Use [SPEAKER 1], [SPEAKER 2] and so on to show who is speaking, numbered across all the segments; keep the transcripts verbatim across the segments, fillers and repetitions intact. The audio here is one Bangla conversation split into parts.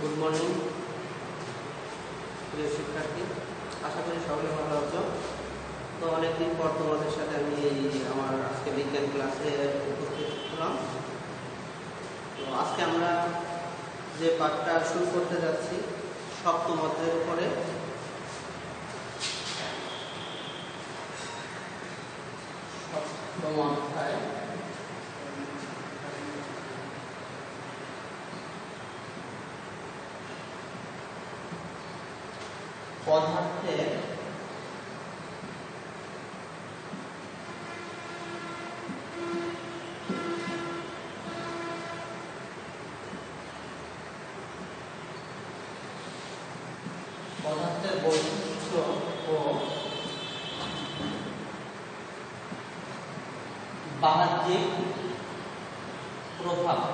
[SPEAKER 1] গুড মর্নিং প্রিয় শিক্ষার্থী, আশা করি সকলে ভালো আছো। তো অনেকদিন পর তোমাদের সাথে আমি এই আমার আজকে বিজ্ঞান ক্লাসে উপস্থিত হলাম। তো আজকে আমরা যে পাঠটা শুরু করতে যাচ্ছি সপ্তম অধ্যায়ের উপরে। সপ্তম অধ্যায় পদার্থের পদার্থের বৈশিষ্ট্য ও বাহ্যিক প্রভাব।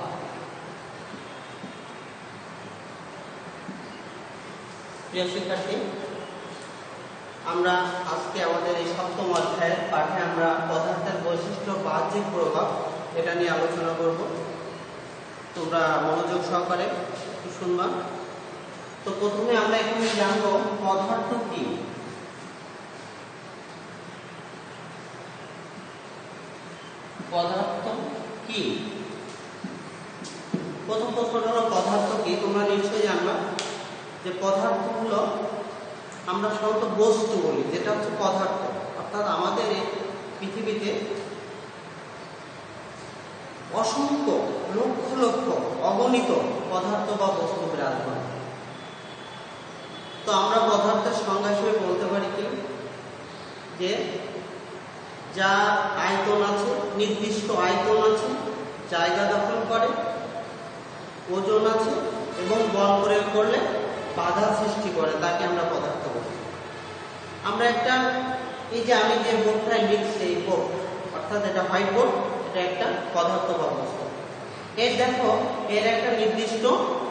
[SPEAKER 1] প্রিয় শিক্ষার্থী, আমরা আজকে আমাদের এই সপ্তম অধ্যায়ের পাঠে আমরা পদার্থের বৈশিষ্ট্য বাহ্যিক প্রভাব এটা নিয়ে আলোচনা করব। তোমরা মনোযোগ সহকারে একটু শুনবা। তো প্রথমে আমরা এখানে জানবো পদার্থ কি। পদার্থ কি? প্রথম প্রশ্নটা হলো পদার্থ কি। তোমরা নিশ্চয়ই জানবা যে পদার্থ হলো আমরা সাধারণত বস্তু বলি, যেটা হচ্ছে পদার্থ। অর্থাৎ আমাদের এই পৃথিবীতে অসংখ্য লক্ষ লক্ষ অগণিত পদার্থ বা বস্তু বিরাজমান। তো আমরা পদার্থের সংজ্ঞা হিসেবে বলতে পারি কি, যে যা আয়তন আছে, নির্দিষ্ট আয়তন আছে, জায়গা দখল করে, ওজন আছে এবং বল প্রয়োগ করলে বাধা সৃষ্টি করে, তাকে আমরা পদার্থ বলি। আমরা একটা এই যে আমি যে বোর্ডটায় লিখছি, এই বোর্ড অর্থাৎ এটা হোয়াইট বোর্ড, এটা একটা পদার্থ বা বস্তু। এর দেখো এর একটা নির্দিষ্ট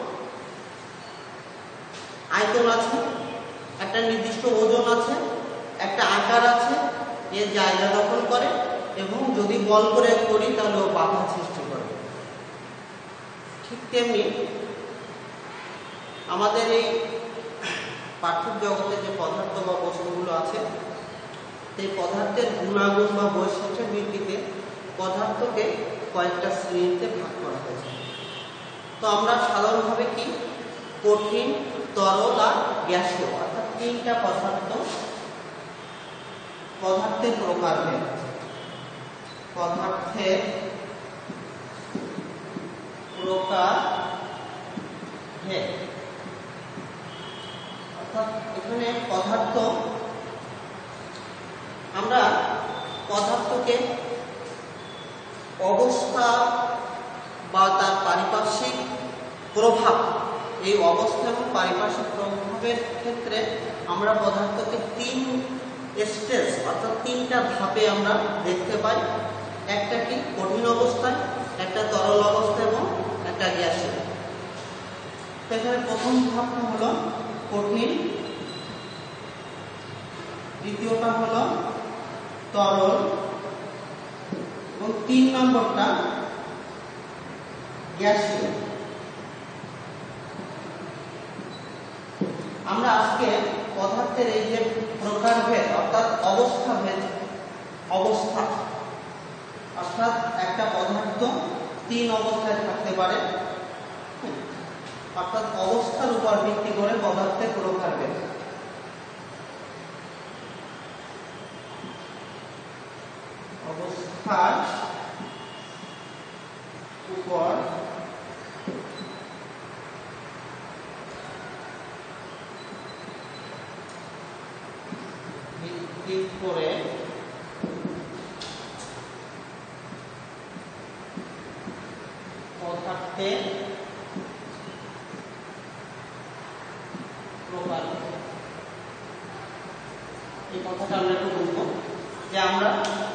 [SPEAKER 1] আয়তন আছে, একটা নির্দিষ্ট ওজন আছে, একটা আকার আছে, এর জায়গা দখল করে এবং যদি বল প্রয়োগ করি তাহলে ও বাধা সৃষ্টি করে। ঠিক তেমনি আমাদের এই পার্থিব জগতে যে পদার্থ বা বস্তুগুলো আছে, সেই পদার্থের গুণাগুণ বা বৈশিষ্ট্যের ভিত্তিতে পদার্থকে কয়েকটা শ্রেণীতে ভাগ করা হয়েছে। তো আমরা সাধারণভাবে কি কঠিন, তরল আর গ্যাসীয় অর্থাৎ তিনটা পদার্থ পদার্থের প্রকারভেদ পদার্থের প্রকারভেদ অর্থাৎ এখানে পদার্থ, আমরা পদার্থকে অবস্থা বা তার পারিপার্শ্বিক প্রভাব, এই অবস্থা এবং পারিপার্শ্বিক প্রভাবের ক্ষেত্রে আমরা পদার্থকে তিন স্টেজ অর্থাৎ তিনটা ধাপে আমরা দেখতে পাই। একটা কি কঠিন অবস্থায়, একটা তরল অবস্থা এবং একটা গ্যাসীয়। এখানে প্রথম ধাপটা হলো কঠিন, দ্বিতীয়টা হলো তরল এবং তিন নম্বরটা গ্যাসীয়। আমরা আজকে পদার্থের এই যে প্রকারভেদ অর্থাৎ অবস্থাভেদ, অবস্থা অর্থাৎ একটা পদার্থ তিন অবস্থায় থাকতে পারে, অর্থাৎ অবস্থার উপর ভিত্তি করে পদার্থের প্রকারভেদ। অবস্থার উপর ভিত্তি করে পদার্থের প্রকারভেদ। এই কথাটা আমরা একটু বলবো যে আমরা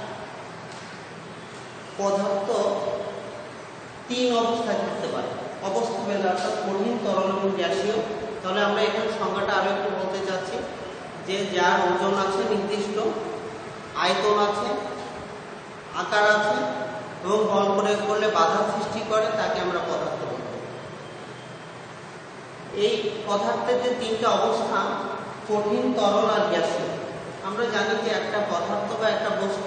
[SPEAKER 1] পদার্থ তিন অবস্থায় থাকতে পারে, অবস্থাভেদ অর্থাৎ কঠিন, তরল এবং গ্যাসীয়। তাহলে আমরা এখানে সংজ্ঞাটা আরো একটু বলতে চাচ্ছি যে যার ওজন আছে, নির্দিষ্ট আয়তন আছে, আকার আছে এবং বল প্রয়োগ করলে বাধা সৃষ্টি করে, তাকে আমরা পদার্থ বলি। এই পদার্থের যে তিনটা অবস্থা, কঠিন, তরল আর গ্যাসীয়। আমরা জানি যে একটা পদার্থ বা একটা বস্তু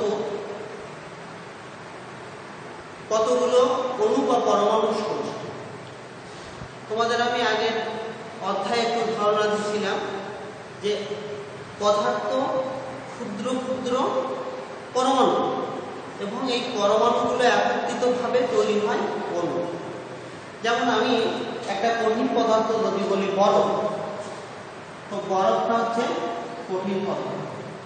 [SPEAKER 1] কতগুলো অণু বা পরমাণু সমষ্টি। তোমাদের আমি আগের অধ্যায়ে একটু ধারণা দিচ্ছিলাম যে পদার্থ ক্ষুদ্র ক্ষুদ্র পরমাণু, এবং এই পরমাণুগুলো একত্রিতভাবে তৈরি হয় অণু। যেমন আমি একটা কঠিন পদার্থ যদি বলি বরফ, তো বরফটা হচ্ছে কঠিন পদার্থ।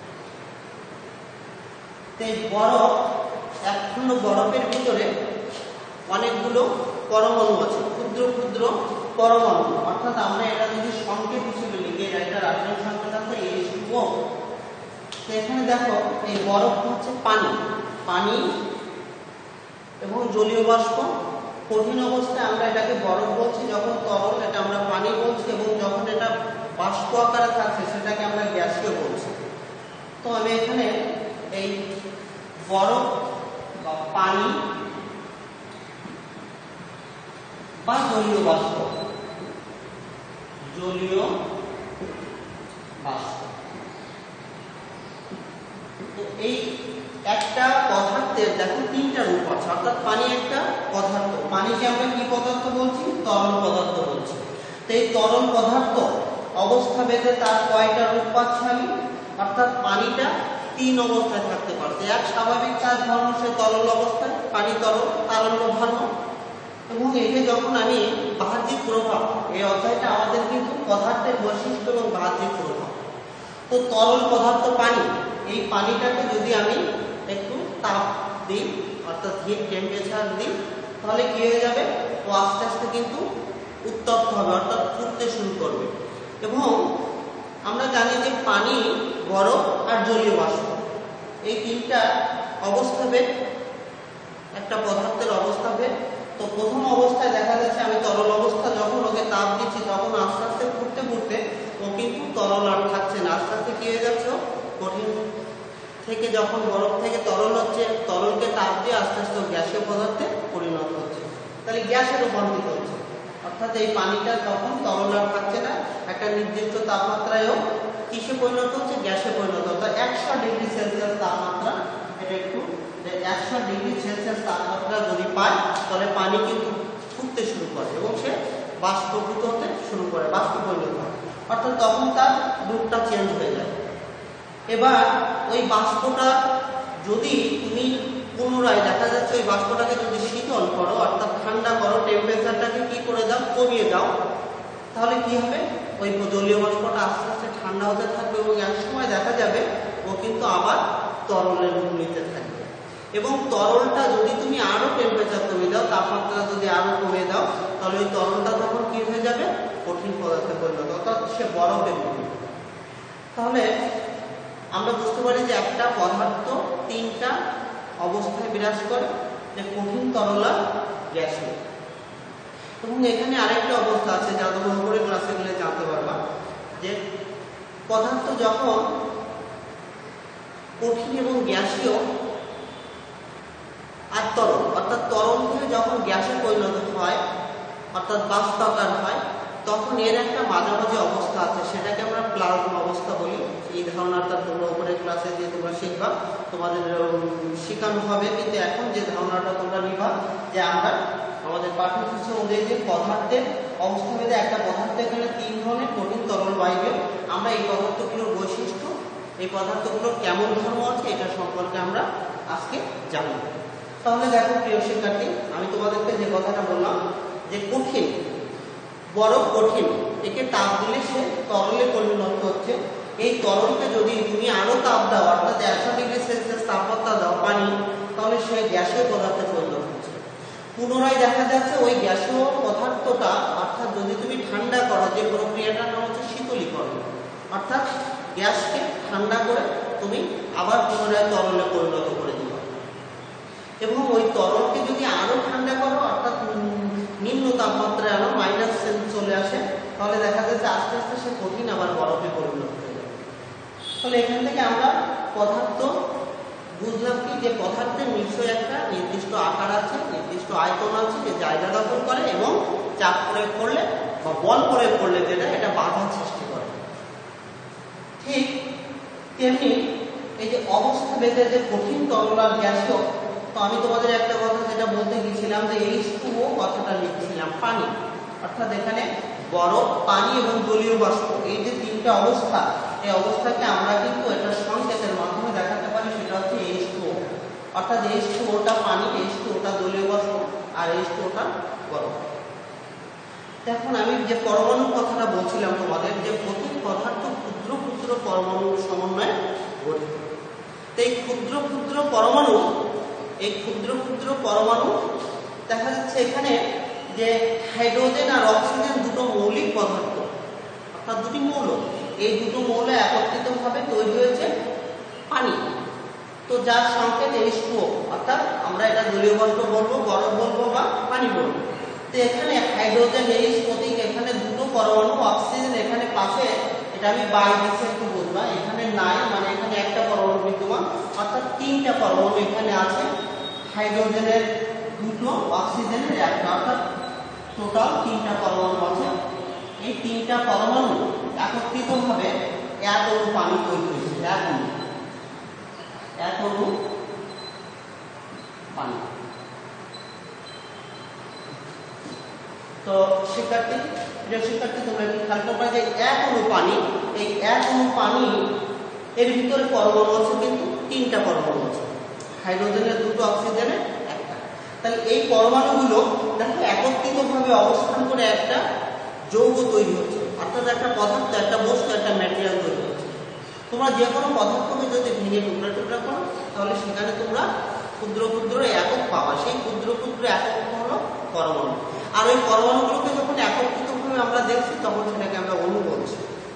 [SPEAKER 1] এই বরফ, এক খণ্ড বরফের ভিতরে অনেকগুলো পরমাণু আছে, ক্ষুদ্র ক্ষুদ্র পরমাণু। অর্থাৎ আমরা এটা যদি সংকেত হিসেবে লিখি, এটা রাসায়নিক সংকেত আছে এইচ টু ও। তো এখানে দেখো এই বরফ হচ্ছে পানি, পানি এবং জলীয় বাষ্প। কঠিন অবস্থায় আমরা এটাকে বরফ বলছি, যখন তরল এটা আমরা পানি বলছি, এবং যখন এটা বাষ্প আকারে থাকছে সেটাকে আমরা গ্যাসীয় বলছি। তো আমি এখানে এই বরফ বা পানি বা জলীয় বাষ্প, জলীয় বাষ্প, তো এই একটা পদার্থের দেখো তিনটা রূপ আছে। অর্থাৎ পানি একটা পদার্থ, পানিকে আমরা কি পদার্থ বলছি? তরল পদার্থ বলছি। তো এই তরল পদার্থ অবস্থা ভেদে তার কয়টা রূপ পাচ্ছি আমি? অর্থাৎ পানিটা তিন অবস্থায় থাকতে পারছে। এক, স্বাভাবিক চার ধর্ম, সে তরল অবস্থায়, পানি তরল, তারল্য ধর্ম। এবং একে যখন আমি বাহ্যিক প্রভাব, এই অধ্যায়টা আমাদের কিন্তু পদার্থের বৈশিষ্ট্য এবং বাহ্যিক প্রভাব। তো তরল পদার্থ পানি, এই পানিটাকে যদি আমি একটু তাপ দিই, অর্থাৎ হিট টেম্পারেচার দিই, তাহলে কি হয়ে যাবে? ও আস্তে আস্তে কিন্তু উত্তপ্ত হবে, অর্থাৎ ফুটতে শুরু করবে। এবং আমরা জানি যে পানি, বরফ আর জলীয় বাষ্প, এই তিনটা অবস্থাভেদ একটা পদার্থের অবস্থাভেদ। তো প্রথম অবস্থায় দেখা যাচ্ছে আমি তরল অবস্থা যখন ওকে তাপ দিচ্ছি, তখন আস্তে আস্তে ফুটতে ফুটতে ও কিন্তু তরল আর থাকছে না, আস্তে আস্তে কি হয়ে যাচ্ছে? কঠিন থেকে যখন বরফ থেকে তরল হচ্ছে, তরলকে তাপ দিয়ে আস্তে আস্তে গ্যাসীয় পদার্থে পরিণত হচ্ছে, তাহলে গ্যাসে রূপান্তরিত হচ্ছে। অর্থাৎ এই পানিটা তখন তরল আর থাকছে না, একটা নির্দিষ্ট তাপমাত্রায়ও কিসে পরিণত হচ্ছে? গ্যাসে পরিণত হচ্ছে। একশো ডিগ্রি সেলসিয়াস তাপমাত্রা, এটা একটু একশো ডিগ্রি সেলসিয়াস তাপমাত্রা যদি পায়, তাহলে পানি কিন্তু ফুটতে শুরু করে এবং সে বাষ্পীভূত হতে শুরু করে, বাষ্প পরিণত হয়। অর্থাৎ তখন তার রূপটা চেঞ্জ হয়ে যায়। এবার ওই বাষ্পটা যদি তুমি পুনরায় দেখা যাচ্ছে ওই বাষ্পটাকে যদি শীতল করো, অর্থাৎ ঠান্ডা করো, টেম্পারেচারটাকে কি করে দাও? কমিয়ে দাও, তাহলে কি হবে? ওই জলীয় বাষ্পটা আস্তে আস্তে ঠান্ডা হতে থাকবে এবং এক সময় দেখা যাবে ও কিন্তু আবার তরলের রূপ নিতে থাকবে। এবং তরলটা যদি তুমি আরো টেম্পারেচার কমিয়ে দাও, তাপমাত্রা যদি আরো কমিয়ে দাও, তাহলে ওই তরলটা তখন কি হয়ে যাবে? কঠিন পদার্থে পরিণত, অর্থাৎ সে বরফে পরিণত। তাহলে আমরা বুঝতে পারি যে একটা পদার্থ তিনটা অবস্থায় বিরাজ করে, যে কঠিন, তরল আর গ্যাসীয়। এবং এখানে আরেকটা অবস্থা আছে যা তোমরা উপরে ক্লাসে গেলে জানতে পারবা, যে পদার্থ যখন কঠিন এবং গ্যাসীয় আর তরল, অর্থাৎ তরল থেকে যখন গ্যাসে পরিণত হয়, অর্থাৎ বাষ্পাকার হয়, তখন এর একটা মাঝামাঝি অবস্থা আছে, সেটাকে আমরা প্লাজমা অবস্থা বলি। এই ধারণাটা তোমরা উপরে ক্লাসে যে তোমরা শিখবা, তোমাদের শেখানো হবে। কিন্তু এখন যে ধারণাটা তোমরা নিবা, যে আমরা আমাদের পাঠ্যসূচি অনুযায়ী যে পদার্থের অবস্থা ভেদে একটা পদার্থ এখানে তিন ধরনের, কঠিন, তরল, বায়বীয়। আমরা এই পদার্থগুলোর বৈশিষ্ট্য, এই পদার্থগুলোর কেমন ধর্ম আছে, এটা সম্পর্কে আমরা আজকে জানব। তাহলে দেখো প্রিয় শিক্ষার্থী, আমি তোমাদেরকে যে কথাটা বললাম, যে কঠিন, বরফ কঠিন, একে তাপ দিলে সে তরলে পরিণত হচ্ছে। এই তরলকে যদি তুমি আরো তাপ দাও, অর্থাৎ একশো ডিগ্রি সেলসিয়াস তাপমাত্রা দাও পানি, তাহলে সে গ্যাসীয় পদার্থে পরিণত হচ্ছে। পুনরায় দেখা যাচ্ছে ওই গ্যাসীয় পদার্থটা, অর্থাৎ যদি তুমি ঠান্ডা করো, যে প্রক্রিয়াটার নাম হচ্ছে শীতলীকরণ, অর্থাৎ গ্যাসকে ঠান্ডা করে তুমি আবার পুনরায় তরলে পরিণত করে দিবে। এবং ওই তরলকে যদি আরো ঠান্ডা করো, অর্থাৎ নিম্ন তাপমাত্রায় আনো, মাইনাস চলে আসে, তাহলে দেখা যাচ্ছে আস্তে আস্তে সে কঠিন আবার বরফে পরিণত হয়ে যাবে। তাহলে এখান থেকে আমরা পদার্থ বুঝলাম কি, যে পদার্থের নিশ্চয়ই একটা নির্দিষ্ট আকার আছে, নির্দিষ্ট আয়তন আছে, যে জায়গা দখল করে এবং চাপ প্রয়োগ করলে বা বল প্রয়োগ করলে যেটা এটা বাধা সৃষ্টি করে। ঠিক তেমনি এই যে অবস্থা ভেদে যে কঠিন তরল আর গ্যাসীয়, তো আমি তোমাদের একটা কথা যেটা বলতে গেছিলাম যে এইচ টু ও কথাটা লিখছিলাম পানি, অর্থাৎ এখানে বরফ, পানি এবং জলীয় বাষ্প, এই যে তিনটা অবস্থা, এই অবস্থাকে আমরা কিন্তু এটা সংকেতের মাধ্যমে দেখাতে পারি, সেটা হচ্ছে এইচ টু ও, অর্থাৎ এইচ টু ওটা পানি, এইচ টু ওটা জলীয় বাষ্প আর এইচ টু ওটা বরফ। এখন আমি যে পরমাণুর কথাটা বলছিলাম তোমাদের, যে প্রতি পদার্থ ক্ষুদ্র ক্ষুদ্র পরমাণুর সমন্বয়ে গঠিত। তো এই ক্ষুদ্র ক্ষুদ্র পরমাণু, এই ক্ষুদ্র ক্ষুদ্র পরমাণু দেখা যাচ্ছে এখানে যে হাইড্রোজেন আর অক্সিজেন দুটো মৌলিক পদার্থ, অর্থাৎ দুটি মৌল, এই দুটো মৌল একত্রিতভাবে তৈরি হয়েছে পানি। তো যার সংকেত এইচ টু ও, অর্থাৎ আমরা এটা জলীয় বাষ্প বলবো, বরফ বলবো বা পানি বলবো। তো এখানে হাইড্রোজেন এইচ প্রতীক, এখানে দুটো পরমাণু, অক্সিজেন এখানে পাশে, এটা আমি বাই দিচ্ছি একটু বুঝবা, এখানে নাই, মানে এখানে একটা পরমাণু বিদ্যমান, অর্থাৎ তিনটা পরমাণু এখানে আছে, হাইড্রোজেনের দুটো, অক্সিজেনের একটা, অর্থাৎ টোটাল তিনটা পরমাণু আছে। এই তিনটা পরমাণু একত্রিতভাবে এক অণু পানি তৈরি হয়েছে, এক অণু এক অণু পানি। তো শিক্ষার্থী, প্রিয় শিক্ষার্থী, তোমরা একটু খেয়াল করবে যে এক অণু পানি, এই এক অণু পানি এর ভিতরে পরমাণু আছে কিন্তু তিনটা পরমাণু আছে, হাইড্রোজেনের দুটো, অক্সিজেনের একটা। তাহলে এই পরমাণুগুলো দেখো একত্রিতভাবে অবস্থান করে একটা যৌগ তৈরি হচ্ছে, অর্থাৎ একটা পদার্থ, একটা বস্তু, একটা ম্যাটেরিয়াল তৈরি হচ্ছে। তোমরা যে কোনো পদার্থকে যদি ভেঙে টুকরা টুকরা করো, তাহলে সেখানে তোমরা ক্ষুদ্র ক্ষুদ্র একক পাবা, সেই ক্ষুদ্র ক্ষুদ্র একক হলো পরমাণু। আর ওই পরমাণুগুলোকে যখন একত্রিতভাবে আমরা দেখছি, তখন সেটাকে আমরা অণু বলছি।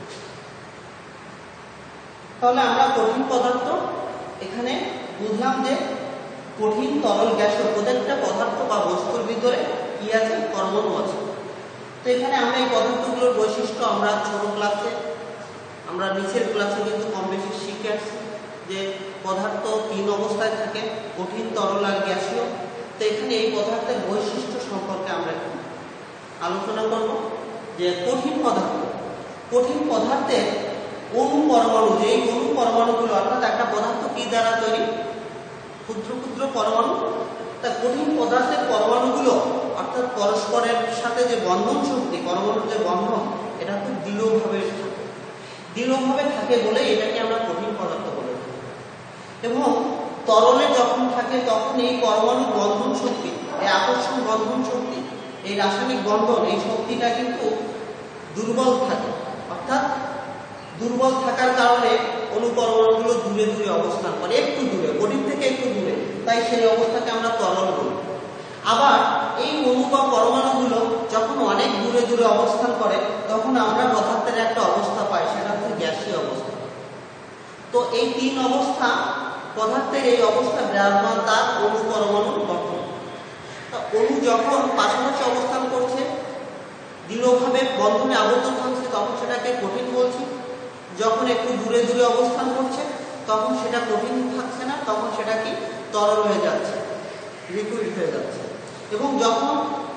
[SPEAKER 1] তাহলে আমরা কঠিন পদার্থ এখানে বুঝলাম যে কঠিন, তরল, গ্যাসীয় প্রত্যেকটা পদার্থ বা বস্তুর ভিতরে কি আছে, পরমাণু আছে। তো এখানে আমরা এই পদার্থগুলোর বৈশিষ্ট্য আমরা ছোট ক্লাসে, আমরা নিচের ক্লাসে কিন্তু কম বেশি শিখে আসছি যে পদার্থ তিন অবস্থায় থাকে, কঠিন, তরল আর গ্যাসীয়। তো এখানে এই পদার্থের বৈশিষ্ট্য সম্পর্কে আমরা আলোচনা করব। যে কঠিন পদার্থ, কঠিন পদার্থের অণু পরমাণু, যে এই অণু পরমাণুগুলো, অর্থাৎ একটা পদার্থ কি দ্বারা তৈরি, ক্ষুদ্র ক্ষুদ্র পরমাণু। তা কঠিন পদার্থের পরমাণুগুলো অর্থাৎ পরস্পরের সাথে যে বন্ধন শক্তি, পরমাণুর যে বন্ধন, এটা খুব দৃঢ়ভাবে থাকে, দৃঢ়ভাবে থাকে বলে এটাকে আমরা কঠিন পদার্থ বলে থাকি। এবং তরলে যখন থাকে তখন এই পরমাণুর বন্ধন শক্তি, এই আকর্ষণ বন্ধন শক্তি, এই রাসায়নিক বন্ধন, এই শক্তিটা কিন্তু দুর্বল থাকে, অর্থাৎ দুর্বল থাকার কারণে অণু পরমাণুগুলো দূরে দূরে অবস্থান করে, একটু দূরে, কঠিন থেকে একটু দূরে, তাই সেই অবস্থাকে আমরা তরল বলি। আবার এই অণু বা পরমাণুগুলো যখন অনেক দূরে দূরে অবস্থান করে, তখন আমরা পদার্থের একটা অবস্থা পাই, সেটা হচ্ছে গ্যাসীয় অবস্থা। তো এই তিন অবস্থা, পদার্থের এই অবস্থা বিরাজমান তার অণু পরমাণুর গঠন। অণু যখন পাশাপাশি অবস্থান করছে, দৃঢ়ভাবে বন্ধনে আবদ্ধ থাকছে, তখন সেটাকে কঠিন বলছি। যখন একটু দূরে দূরে অবস্থান করছে, তখন সেটা কঠিন থাকছে না, তখন সেটা কি তরল হয়ে যাচ্ছে, লিকুইড হয়ে যাচ্ছে। এবং যখন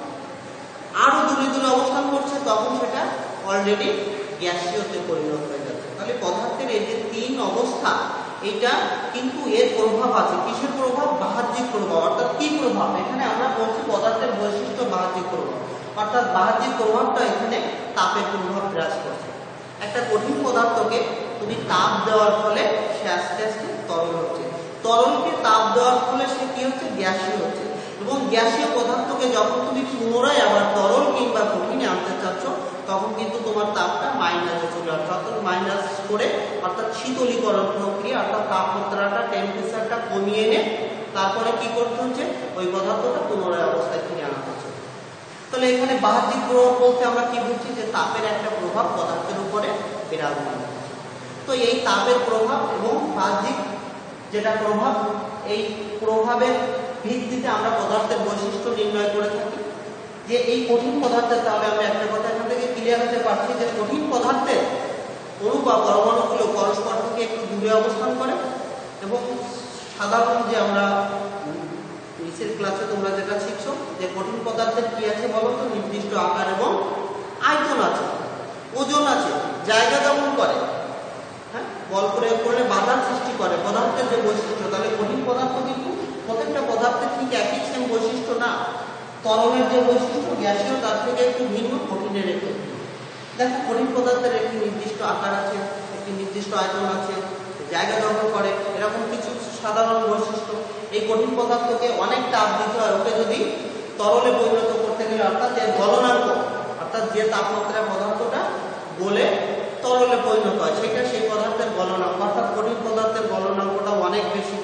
[SPEAKER 1] আরো দূরে দূরে অবস্থান করছে, তখন সেটা অলরেডি গ্যাসীয়তে পরিণত হয়ে যাচ্ছে। তাহলে পদার্থের এই যে তিন অবস্থা, এটা কিন্তু এর প্রভাব আছে। কিসের প্রভাব? বাহ্যিক প্রভাব। অর্থাৎ কি প্রভাব? এখানে আমরা বলছি পদার্থের বৈশিষ্ট্য বাহ্যিক প্রভাব, অর্থাৎ বাহ্যিক প্রভাবটা এখানে তাপের প্রভাব বিরাজ করছে। একটা কঠিন পদার্থকে তুমি তাপ দেওয়ার ফলে সে আস্তে আস্তে তরল হচ্ছে, তরলকে তাপ দেওয়ার ফলে সে কি হচ্ছে, গ্যাসীয় হচ্ছে। এবং গ্যাসীয় পদার্থকে যখন তুমি পুনরায় আবার তরল কিংবা কঠিনে আনতে চাচ্ছ, তখন কিন্তু তোমার তাপটা মাইনাসে চলে আসছে, অর্থাৎ মাইনাস করে, অর্থাৎ শীতলীকরণ প্রক্রিয়া, অর্থাৎ তাপমাত্রাটা, টেম্পারেচারটা কমিয়ে এনে তারপরে কি করতে হচ্ছে, ওই পদার্থটা পুনরায় অবস্থায় ফিরে আনা হচ্ছে। তাহলে এখানে বাহ্যিক প্রভাব বলতে আমরা কি বুঝছি, যে তাপের একটা প্রভাব পদার্থের উপরে বিরাজমান হচ্ছে। তো এই তাপের প্রভাব এবং বাহ্যিক যেটা প্রভাব, এই প্রভাবের ভিত্তিতে আমরা পদার্থের বৈশিষ্ট্য নির্ণয় করে থাকি। যে এই কঠিন পদার্থের, তাহলে আমরা একটা কথা এখান থেকে ক্লিয়ার হতে পারছি যে কঠিন পদার্থের অণু বা পরমাণুগুলো পরস্পর থেকে একটু দূরে অবস্থান করে। এবং সাধারণ যে আমরা নিচের ক্লাসে তোমরা যেটা শিখছো, যে কঠিন পদার্থের কি আছে বলো তো, নির্দিষ্ট আকার এবং আয়তন আয়তন আছে, ওজন আছে, জায়গা দখল করে, হ্যাঁ, বল প্রয়োগ করলে বাধার সৃষ্টি করে, পদার্থের যে বৈশিষ্ট্য। তাহলে কঠিন পদার্থ কিন্তু প্রত্যেকটা পদার্থের ঠিক একই সেম বৈশিষ্ট্য না। তরলের যে বৈশিষ্ট্য গ্যাসীয় তার থেকে একটু ভিন্ন, কঠিনের একটু ভিন্ন। দেখো কঠিন পদার্থের একটি নির্দিষ্ট আকার আছে, একটি নির্দিষ্ট আয়তন আছে, জায়গা দখল করে, এরকম কিছু সাধারণ বৈশিষ্ট্য। এই কঠিন পদার্থকে অনেক তাপ দিতে হয়, ওকে যদি তরলে পরিণত করতে গেলে, অর্থাৎ এর গলনাঙ্ক, অর্থাৎ যে তাপমাত্রায় পদার্থটা গলে তরলে পরিণত হয় সেটা সেই পদার্থের গলনাঙ্ক, অর্থাৎ কঠিন পদার্থের গলনাঙ্কটা অনেক বেশি।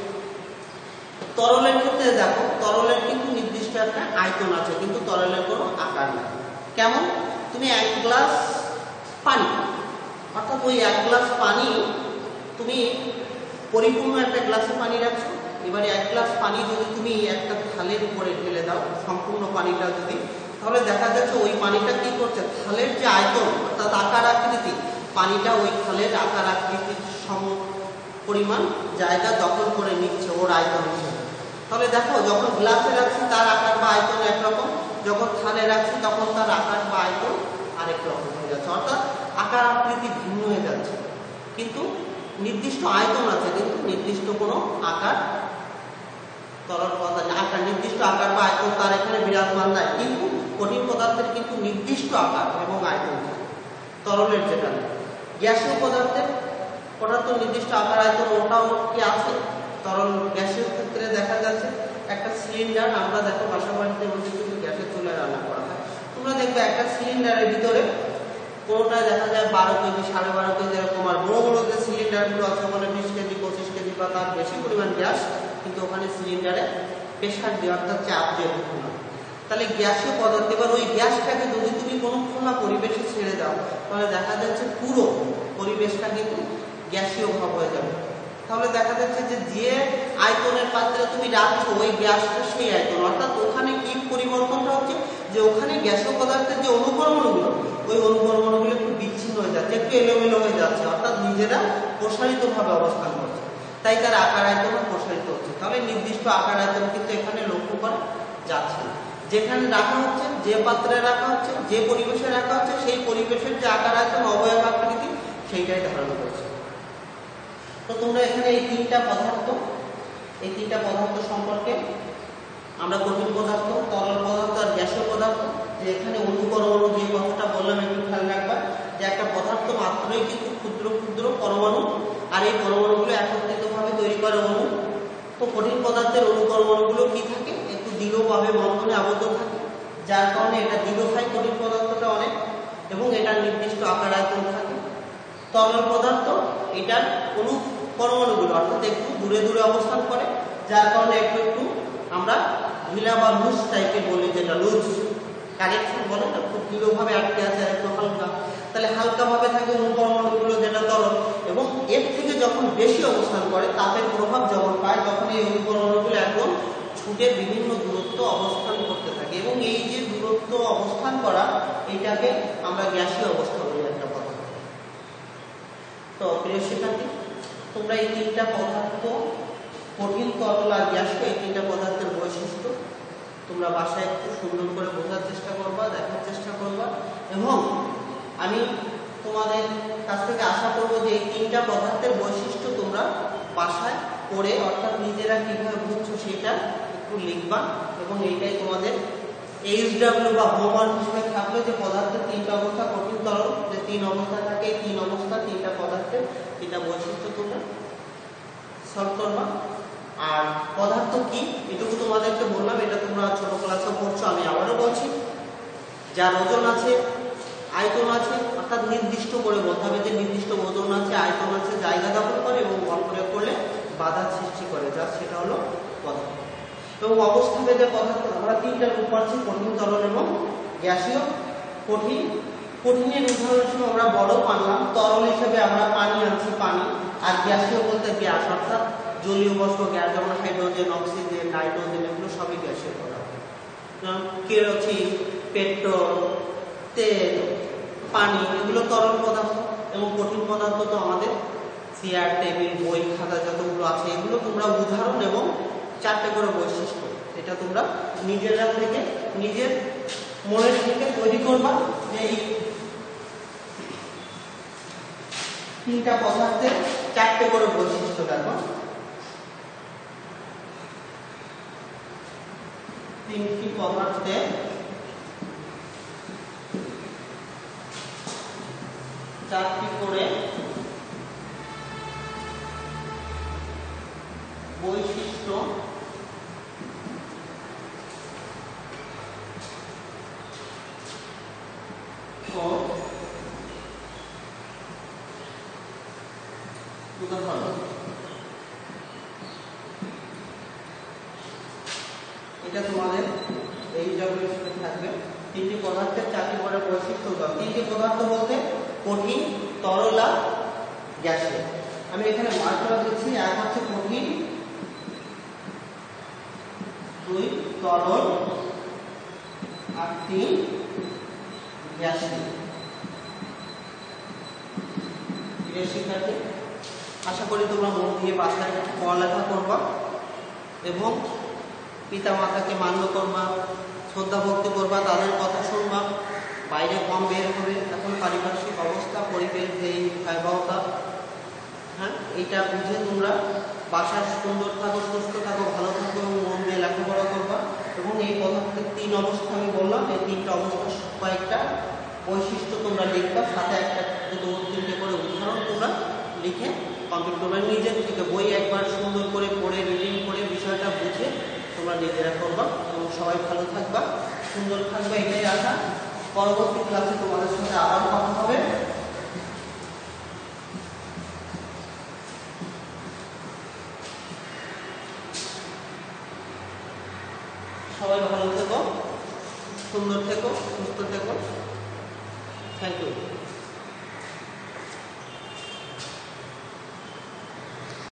[SPEAKER 1] তরলের ক্ষেত্রে দেখো, তরলের কিন্তু নির্দিষ্ট একটা আয়তন আছে, কিন্তু তরলের কোনো আকার নেই। কেমন? তুমি এক গ্লাস পানি, অর্থাৎ ওই এক গ্লাস পানি তুমি পরিপূর্ণ একটা গ্লাসে পানি রাখছো, এবারে এক গ্লাস পানি যদি তুমি একটা থালের উপরে ঢেলে দাও সম্পূর্ণ পানিটা যদি, তাহলে দেখা যাচ্ছে ওই পানিটা কি করছে, থালের যে আয়তন অর্থাৎ আকার আকৃতি, পানিটা ওই থালের আকার আকৃতির সম পরিমাণ জায়গা দখল করে নিচ্ছে ওর আয়তন হিসেবে। তাহলে দেখো যখন গ্লাসে রাখছি তার আকার বা আয়তন একরকম, যখন থালে রাখছি তখন তার আকার বা আয়তন আরেক রকম হয়ে যাচ্ছে, অর্থাৎ আকার আকৃতি ভিন্ন হয়ে যাচ্ছে, কিন্তু নির্দিষ্ট আয়তন আছে, কিন্তু নির্দিষ্ট কোনো আকার তরল পদার্থ আকার নির্দিষ্ট আকার বা আয়তন তার এখানে বিরাজমান নাই। কিন্তু কঠিন পদার্থের কিন্তু নির্দিষ্ট আকার এবং আয়তন থাকে, তরলের যেটা নেই। গ্যাসীয় পদার্থের পদার্থ নির্দিষ্ট আকার আয়তন ওটাও কি আছে। তরল গ্যাসের ক্ষেত্রে দেখা যাচ্ছে একটা সিলিন্ডার, আমরা দেখো বাসা বাড়িতে বসে কিন্তু গ্যাসের চুলায় রান্না করা হয়, তোমরা দেখবে একটা সিলিন্ডারের ভিতরে কোনোটায় দেখা যায় বারো কেজি সাড়ে বারো কেজি এরকম, আর বড় বড় যে সিলিন্ডারগুলো আছে ওখানে বিশ কেজি পঁচিশ কেজি বা তার বেশি পরিমাণ গ্যাস, কিন্তু ওখানে সিলিন্ডারে প্রেশার দিয়ে অর্থাৎ চাপ দিয়ে ঢুকানো। তাহলে গ্যাসীয় পদার্থ, এবার ওই গ্যাসটাকে যদি তুমি কোনো খোলা পরিবেশে ছেড়ে দাও তাহলে দেখা যাচ্ছে পুরো পরিবেশটা কিন্তু গ্যাসীয় ভাব হয়ে যাবে। তাহলে দেখা যাচ্ছে যে যে আয়তনের পাত্রে তুমি রাখছো ওই গ্যাসটা সেই আয়তন, অর্থাৎ ওখানে কি পরিবর্তনটা হচ্ছে যে ওখানে গ্যাসীয় পদার্থের যে অনুকরণগুলো ওই অনুকরণগুলো একটু বিচ্ছিন্ন হয়ে যাচ্ছে, একটু এলোমেলো হয়ে যাচ্ছে, অর্থাৎ নিজেরা প্রসারিতভাবে অবস্থান করছে, তাই তার আকার আয়তনও প্রসারিত হচ্ছে। তাহলে নির্দিষ্ট আকার আয়তন কিন্তু এখানে লক্ষ্য করা যাচ্ছে না। যেখানে রাখা হচ্ছে, যে পাত্রে রাখা হচ্ছে, যে পরিবেশে রাখা হচ্ছে সেই পরিবেশের যে আকার আয়তন অবয়ব আকৃতি সেইটাই ধারণ করছে। তো তোমরা এখানে এই তিনটা পদার্থ এই তিনটা পদার্থ সম্পর্কে আমরা কঠিন পদার্থ, তরল পদার্থ আর গ্যাসীয় পদার্থ, যে এখানে অনুপরমাণু যে কথাটা বললাম একটু খেয়াল রাখবা, যে একটা পদার্থ মাত্রই কিন্তু ক্ষুদ্র ক্ষুদ্র পরমাণু, আর এই পরমাণুগুলো একত্রিতভাবে তৈরি করে অণু। তো কঠিন পদার্থের অনুপরমাণুগুলো কি থাকে, একটু দৃঢ়ভাবে বন্ধনে আবদ্ধ থাকে, যার কারণে এটা দৃঢ় হয় কঠিন পদার্থটা অনেক, এবং এটার নির্দিষ্ট আকার আয়তন থাকে। তরল পদার্থ এটার অনু পরমাণুগুলো অর্থাৎ একটু দূরে দূরে অবস্থান করে, যার কারণে একটু একটু আমরা ঢিলা বা লুজ টাইপের বলি, যেটা লুজ কারেকশন বলে না, খুব দৃঢ়ভাবে আটকে আছে আর একটু হালকা, তাহলে হালকা ভাবে থাকে অনুপরমাণুগুলো যেটা তরল, এবং এর থেকে যখন বেশি অবস্থান করে তাপের প্রভাব যখন পায় তখন এই অনুপরমাণুগুলো একদম ছুটে বিভিন্ন দূরত্ব অবস্থান করতে থাকে, এবং এই যে দূরত্ব অবস্থান করা এটাকে আমরা গ্যাসীয় অবস্থা বলি একটা পদার্থ। তো প্রিয় শিক্ষার্থী, তোমরা এই তিনটা পদার্থ কঠিন, তরল আর গ্যাসীয় এই তিনটা পদার্থের বৈশিষ্ট্য তোমরা বাসায় একটু সুন্দর করে বোঝার চেষ্টা করবা, দেখার চেষ্টা করবা, এবং আমি তোমাদের কাছ থেকে আশা করবো যে এই তিনটা পদার্থের বৈশিষ্ট্য তোমরা বাসায় পড়ে অর্থাৎ নিজেরা কিভাবে বুঝছো সেটা একটু লিখবা, এবং এইটাই তোমাদের এইচ ডাব্লিউ বা হোমওয়ার্ক হিসেবে থাকলো, যে পদার্থের তিনটা অবস্থা কঠিন, তরল যে তিন অবস্থা থাকে, এই তিন অবস্থা তিনটা পদার্থের তিনটা বৈশিষ্ট্য তোমরা সলভ করবা। আর পদার্থ কি এটুকু তোমাদেরকে বললাম, এটা তোমরা ছোট ক্লাসে পড়ছো, আমি আবারও বলছি, যার ওজন আছে, আয়তন আছে, অর্থাৎ নির্দিষ্ট করে বলতে হবে যে নির্দিষ্ট ওজন আছে, আয়তন আছে, জায়গা দখল করে এবং বল প্রয়োগ করলে বাধার সৃষ্টি করে, যা সেটা হলো পদার্থ। এবং অবস্থা ভেদে পদার্থ আমরা তিনটা রূপ পাচ্ছি, কঠিন, তরল এবং গ্যাসীয়। কঠিন কঠিনের উদাহরণ হিসেবে আমরা বরফ আনলাম, তরল হিসেবে আমরা পানি আনছি পানি, আর গ্যাসীয় বলতে গ্যাস অর্থাৎ জলীয় বস্তু গ্যাস, যেমন হাইড্রোজেন, অক্সিজেন, নাইট্রোজেন, এগুলো সবই গ্যাসীয় পদার্থ। কেরোসিন, পেট্রোল, তেল, পানি এগুলো তরল পদার্থ। এবং কঠিন পদার্থ তো আমাদের চেয়ার, টেবিল, বই, খাতা যতগুলো আছে এগুলো তোমরা উদাহরণ এবং চারটে করে বৈশিষ্ট্য, এটা তোমরা নিজেরা থেকে নিজের মনের থেকে তৈরি করবা, যে এই তিনটা পদার্থের চারটে করে বৈশিষ্ট্য দেখো। তিনটি পদার্থে চারটি করে বৈশিষ্ট্য ও উদাহরণ। এটা তোমাদের এই জগতে থাকবে। তিনটি পদার্থের চারটি করে বৈশিষ্ট্য উদাহরণ। তিনটি পদার্থ বলতে কঠিন, তরল আর গ্যাসীয়। আমি এখানে মার্ক করে দিচ্ছি। এক হচ্ছে কঠিন, দুই তরল আর তিন গ্যাসীয়। প্রিয় শিক্ষার্থী, আশা করি তোমরা মন দিয়ে বাসায় পড়ালেখা করবা এবং পিতা মাতাকে মান্য করবা, শ্রদ্ধা ভক্তি করবা, তাদের কথা শুনবা, বাইরে কম বের হবে। এখন পারিপার্শ্বিক অবস্থা, পরিবেশ, এই ভয়াবহতা, হ্যাঁ, এইটা বুঝে তোমরা বাসায় সুন্দর থাকো, সুস্থ থাকো, ভালো থাকো এবং মন দিয়ে লেখাপড়া করবা। এবং এই পদার্থের তিন অবস্থা আমি বললাম, এই তিনটা অবস্থা কয়েকটা বৈশিষ্ট্য তোমরা লিখবা, সাথে একটা দুটো তিনটে করে উদাহরণ তোমরা লিখে কমপ্লিট করবে। নিজের থেকে বই একবার সুন্দর করে পড়ে রিডিং করে বিষয়টা বুঝে তোমরা নিজেরা করবা এবং সবাই ভালো থাকবা, সুন্দর থাকবা, এটাই আশা। পরবর্তী ক্লাসে তোমাদের সাথে আবার কথা হবে। সবাই ভালো থেকো, সুন্দর থেকো, সুস্থ থেকো। Thank you.